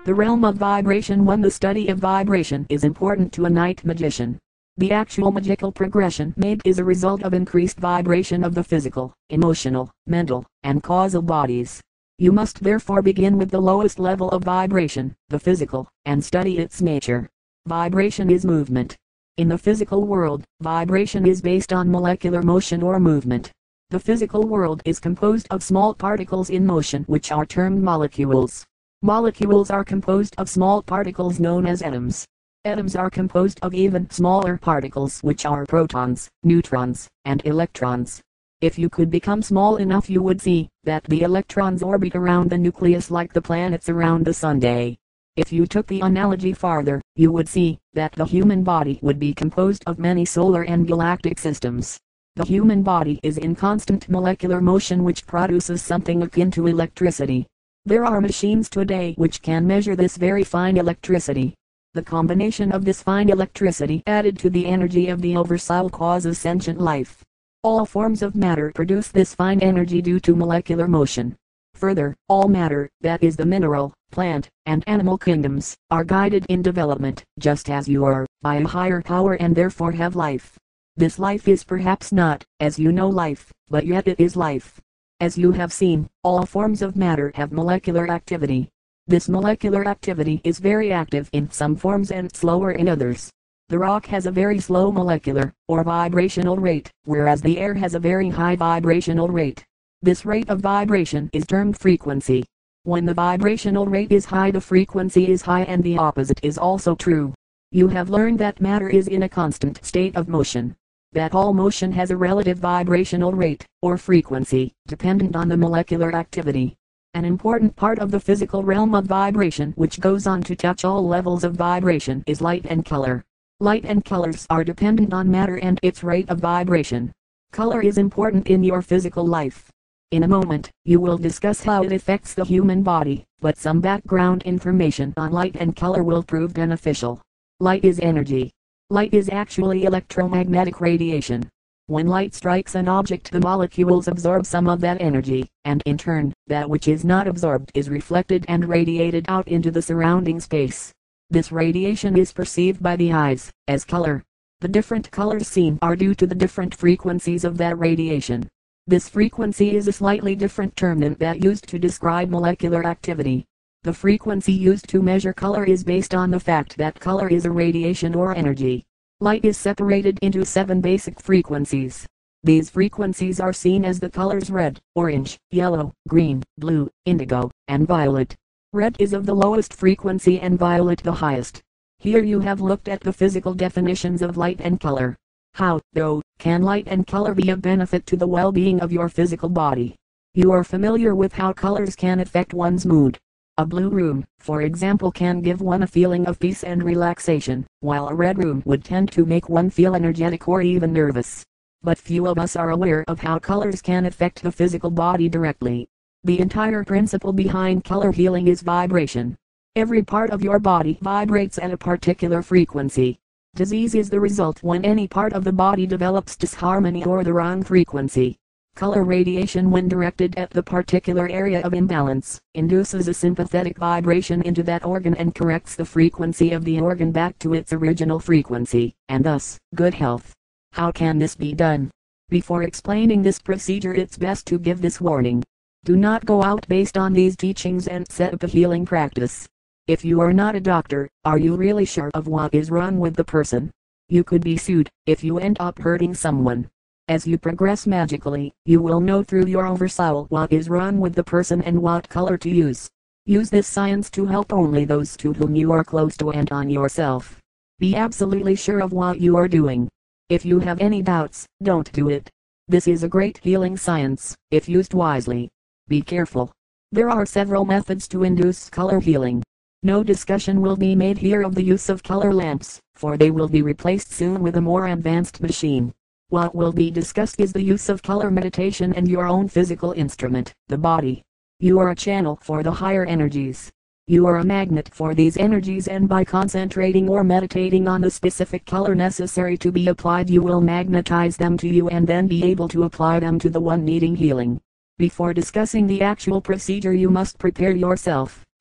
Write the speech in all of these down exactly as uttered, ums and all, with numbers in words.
The realm of vibration. When the study of vibration is important to a night magician, the actual magical progression made is a result of increased vibration of the physical, emotional, mental, and causal bodies. You must therefore begin with the lowest level of vibration, the physical, and study its nature. Vibration is movement. In the physical world, vibration is based on molecular motion or movement. The physical world is composed of small particles in motion which are termed molecules. Molecules are composed of small particles known as atoms. Atoms are composed of even smaller particles which are protons, neutrons, and electrons. If you could become small enough you would see that the electrons orbit around the nucleus like the planets around the sun. If you took the analogy farther, you would see that the human body would be composed of many solar and galactic systems. The human body is in constant molecular motion which produces something akin to electricity. There are machines today which can measure this very fine electricity. The combination of this fine electricity added to the energy of the oversoul causes sentient life. All forms of matter produce this fine energy due to molecular motion. Further, all matter, that is the mineral, plant, and animal kingdoms, are guided in development, just as you are, by a higher power and therefore have life. This life is perhaps not, as you know, life, but yet it is life. As you have seen, all forms of matter have molecular activity. This molecular activity is very active in some forms and slower in others. The rock has a very slow molecular, or vibrational rate, whereas the air has a very high vibrational rate. This rate of vibration is termed frequency. When the vibrational rate is high, the frequency is high, and the opposite is also true. You have learned that matter is in a constant state of motion. That all motion has a relative vibrational rate, or frequency, dependent on the molecular activity. An important part of the physical realm of vibration which goes on to touch all levels of vibration is light and color. Light and colors are dependent on matter and its rate of vibration. Color is important in your physical life. In a moment, you will discuss how it affects the human body, but some background information on light and color will prove beneficial. Light is energy. Light is actually electromagnetic radiation. When light strikes an object, the molecules absorb some of that energy, and in turn, that which is not absorbed is reflected and radiated out into the surrounding space. This radiation is perceived by the eyes as color. The different colors seen are due to the different frequencies of that radiation. This frequency is a slightly different term than that used to describe molecular activity. The frequency used to measure color is based on the fact that color is a radiation or energy. Light is separated into seven basic frequencies. These frequencies are seen as the colors red, orange, yellow, green, blue, indigo, and violet. Red is of the lowest frequency and violet the highest. Here you have looked at the physical definitions of light and color. How, though, can light and color be of benefit to the well-being of your physical body? You are familiar with how colors can affect one's mood. A blue room, for example, can give one a feeling of peace and relaxation, while a red room would tend to make one feel energetic or even nervous. But few of us are aware of how colors can affect the physical body directly. The entire principle behind color healing is vibration. Every part of your body vibrates at a particular frequency. Disease is the result when any part of the body develops disharmony or the wrong frequency. Color radiation, when directed at the particular area of imbalance, induces a sympathetic vibration into that organ and corrects the frequency of the organ back to its original frequency, and thus, good health. How can this be done? Before explaining this procedure, it's best to give this warning. Do not go out based on these teachings and set up a healing practice. If you are not a doctor, are you really sure of what is wrong with the person? You could be sued if you end up hurting someone. As you progress magically, you will know through your oversoul what is wrong with the person and what color to use. Use this science to help only those to whom you are close to and on yourself. Be absolutely sure of what you are doing. If you have any doubts, don't do it. This is a great healing science, if used wisely. Be careful. There are several methods to induce color healing. No discussion will be made here of the use of color lamps, for they will be replaced soon with a more advanced machine. What will be discussed is the use of color meditation and your own physical instrument, the body. You are a channel for the higher energies. You are a magnet for these energies, and by concentrating or meditating on the specific color necessary to be applied, you will magnetize them to you and then be able to apply them to the one needing healing. Before discussing the actual procedure, you must prepare yourself,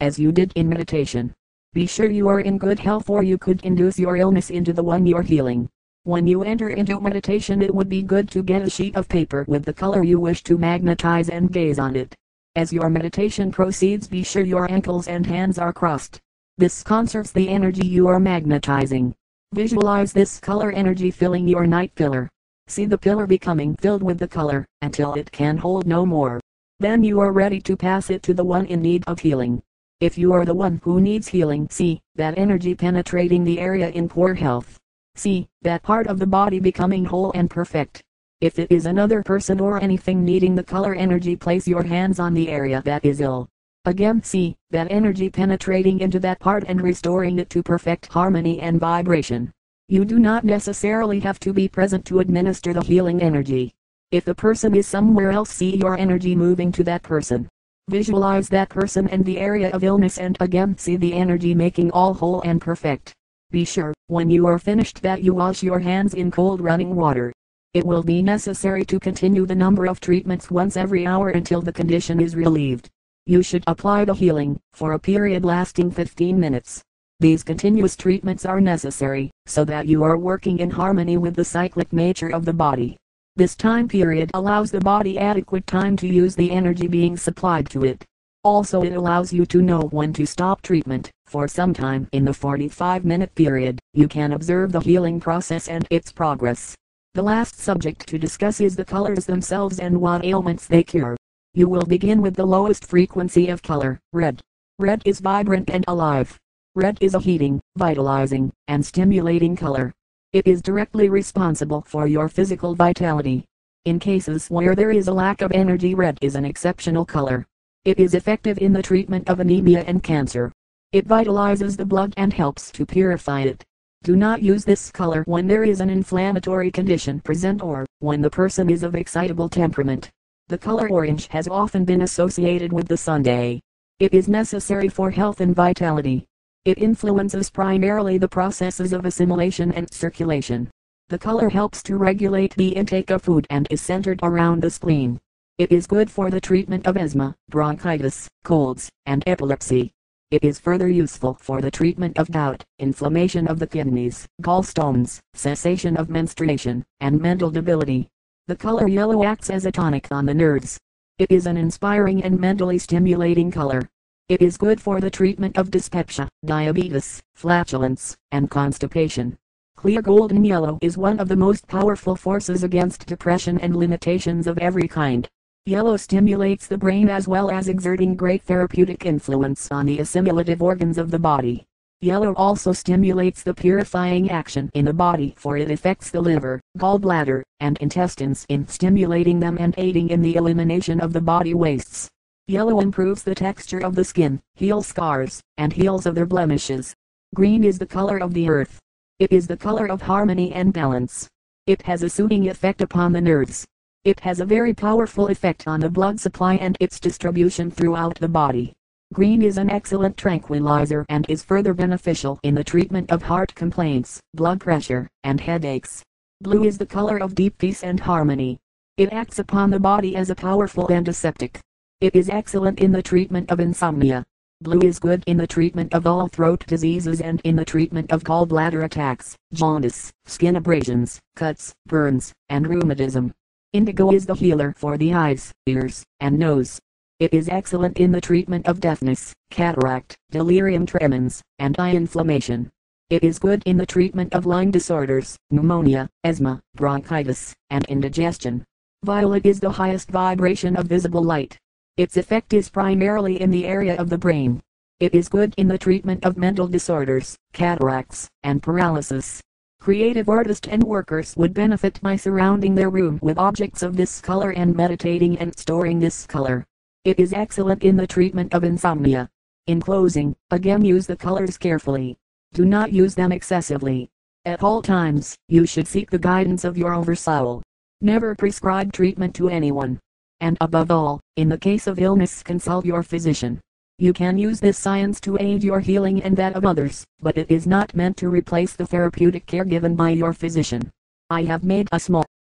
as you did in meditation. Be sure you are in good health, or you could induce your illness into the one you're healing. When you enter into meditation, it would be good to get a sheet of paper with the color you wish to magnetize and gaze on it. As your meditation proceeds, be sure your ankles and hands are crossed. This conserves the energy you are magnetizing. Visualize this color energy filling your night pillar. See the pillar becoming filled with the color, until it can hold no more. Then you are ready to pass it to the one in need of healing. If you are the one who needs healing, see that energy penetrating the area in poor health. See that part of the body becoming whole and perfect. If it is another person or anything needing the color energy, place your hands on the area that is ill. Again, see that energy penetrating into that part and restoring it to perfect harmony and vibration. You do not necessarily have to be present to administer the healing energy. If the person is somewhere else, see your energy moving to that person. Visualize that person and the area of illness, and again see the energy making all whole and perfect. Be sure, when you are finished, that you wash your hands in cold running water. It will be necessary to continue the number of treatments once every hour until the condition is relieved. You should apply the healing for a period lasting fifteen minutes. These continuous treatments are necessary so that you are working in harmony with the cyclic nature of the body. This time period allows the body adequate time to use the energy being supplied to it. Also, it allows you to know when to stop treatment. For some time in the forty-five minute period, you can observe the healing process and its progress. The last subject to discuss is the colors themselves and what ailments they cure. You will begin with the lowest frequency of color, red. Red is vibrant and alive. Red is a heating, vitalizing, and stimulating color. It is directly responsible for your physical vitality. In cases where there is a lack of energy, red is an exceptional color. It is effective in the treatment of anemia and cancer. It vitalizes the blood and helps to purify it. Do not use this color when there is an inflammatory condition present or when the person is of excitable temperament. The color orange has often been associated with the Sunday. It is necessary for health and vitality. It influences primarily the processes of assimilation and circulation. The color helps to regulate the intake of food and is centered around the spleen. It is good for the treatment of asthma, bronchitis, colds, and epilepsy. It is further useful for the treatment of gout, inflammation of the kidneys, gallstones, cessation of menstruation, and mental debility. The color yellow acts as a tonic on the nerves. It is an inspiring and mentally stimulating color. It is good for the treatment of dyspepsia, diabetes, flatulence, and constipation. Clear golden yellow is one of the most powerful forces against depression and limitations of every kind. Yellow stimulates the brain as well as exerting great therapeutic influence on the assimilative organs of the body. Yellow also stimulates the purifying action in the body, for it affects the liver, gallbladder, and intestines in stimulating them and aiding in the elimination of the body wastes. Yellow improves the texture of the skin, heals scars, and heals other blemishes. Green is the color of the earth. It is the color of harmony and balance. It has a soothing effect upon the nerves. It has a very powerful effect on the blood supply and its distribution throughout the body. Green is an excellent tranquilizer and is further beneficial in the treatment of heart complaints, blood pressure, and headaches. Blue is the color of deep peace and harmony. It acts upon the body as a powerful antiseptic. It is excellent in the treatment of insomnia. Blue is good in the treatment of all throat diseases and in the treatment of gallbladder attacks, jaundice, skin abrasions, cuts, burns, and rheumatism. Indigo is the healer for the eyes, ears, and nose. It is excellent in the treatment of deafness, cataract, delirium tremens, and eye inflammation. It is good in the treatment of lung disorders, pneumonia, asthma, bronchitis, and indigestion. Violet is the highest vibration of visible light. Its effect is primarily in the area of the brain. It is good in the treatment of mental disorders, cataracts, and paralysis. Creative artists and workers would benefit by surrounding their room with objects of this color and meditating and storing this color. It is excellent in the treatment of insomnia. In closing, again use the colors carefully. Do not use them excessively. At all times, you should seek the guidance of your oversoul. Never prescribe treatment to anyone. And above all, in the case of illness, consult your physician. You can use this science to aid your healing and that of others, but it is not meant to replace the therapeutic care given by your physician. I have made a small